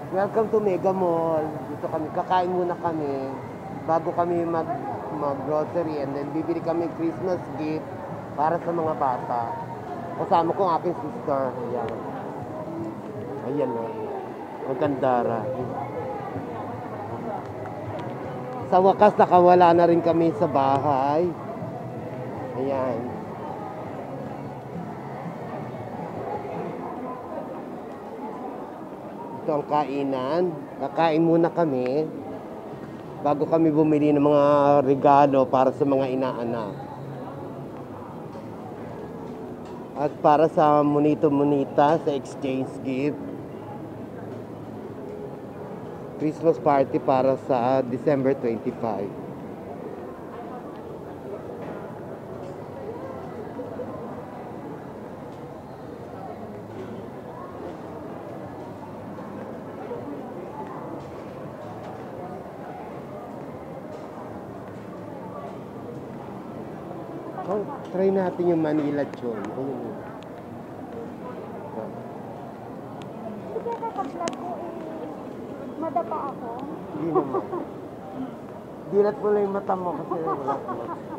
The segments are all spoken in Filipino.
Welcome to Mega Mall. Dito kami, kakain muna kami bago kami mag-grocery and then bibili kami Christmas gift para sa mga bata. Kasama ko ang aking sister. Ayan. Ayan o. Magandara. Sa wakas, nakawala na rin kami sa bahay. Ayan. Ito ang kainan. Kakain muna kami bago kami bumili ng mga regalo para sa mga inaanak. At para sa monito-monita sa exchange gift. Christmas party para sa December 25. Oh, try natin yung Manila Chon. Hindi kaya kapag-vlog ko madapa ako. Hindi naman. Dilat mo lang yung mata mo kasi wala ka.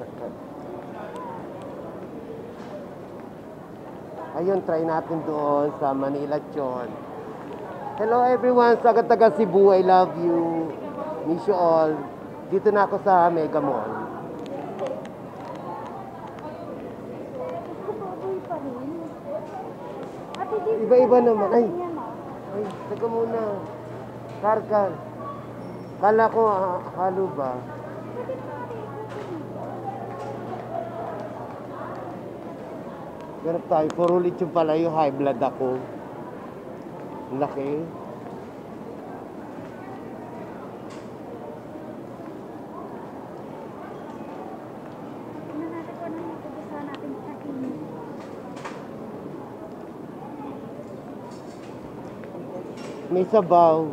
Ayun, try natin doon sa Manila Chon. Hello everyone, sa taga Cebu, I love you. Miss you all. Dito na ako sa Mega Mall. Iba-iba naman. Ay, taga muna. Karkar. Kala ko halo ba? Ganap tayo. Puro ulit yung pala yung high blood ako. Laki. May sabaw.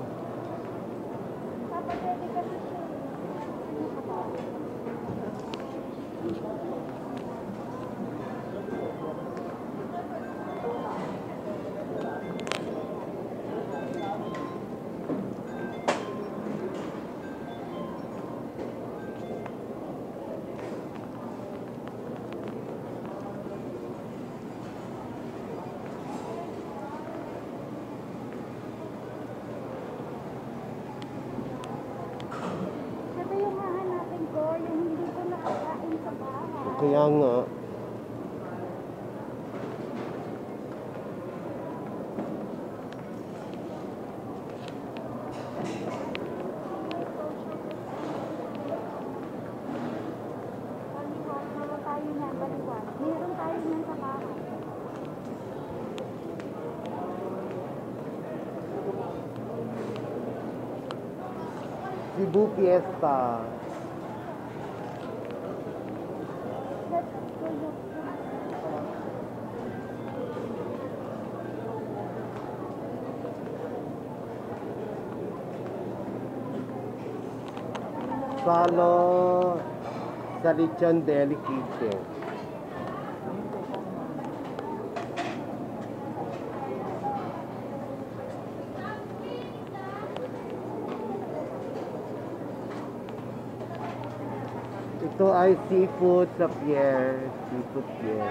Kaya nga. Meron tayo niyan sa bahay. Cebu Fiesta. Salo sa Lechon Deli Kitchen. Ito ay seafood sa pier. Seafood pier.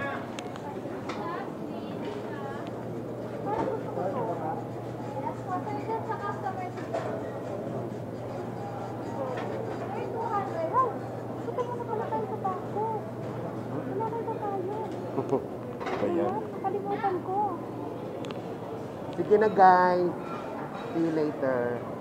Ayan. Nakalimutan ko. Sige na guys. See you later.